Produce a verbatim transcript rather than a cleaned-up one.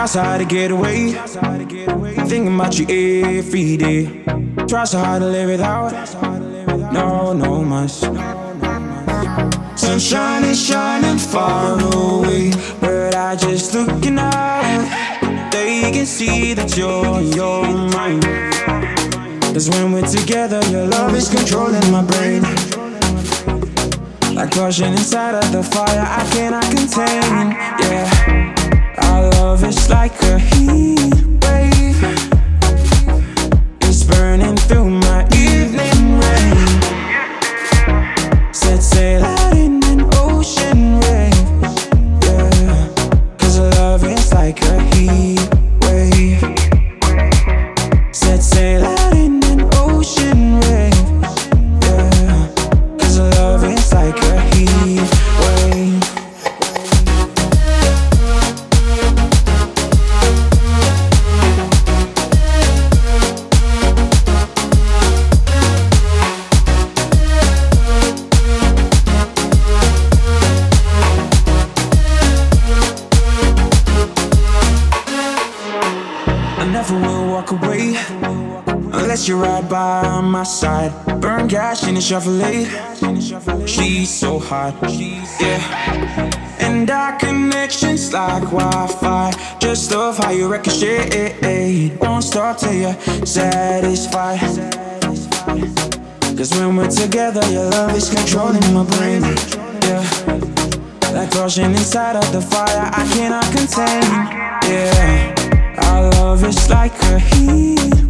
Try so hard to get away, thinking about you every day. Try so hard to live without, no, no mas. Sunshine is shining far away, but I just looking out. They can see that you're on your mind. Cause when we're together, your love is controlling my brain. Like crushing inside of the fire I cannot contain, yeah. Our love is like a heat wave. It's burning through my evening rain. Set sail out in an ocean wave, yeah. Cause love is like a heat wave. Set sail out in an ocean wave, yeah. Cause love is like a heat wave. I never will walk away unless you're right by my side. Burn cash in a Chevrolet. She's so hot, yeah. And our connections like Wi-Fi. Just love how you ricochet. Won't stop till you're satisfied. Cause when we're together, your love is controlling my brain, yeah. Like crushing inside of the fire I cannot contain, yeah. Our love is like a heat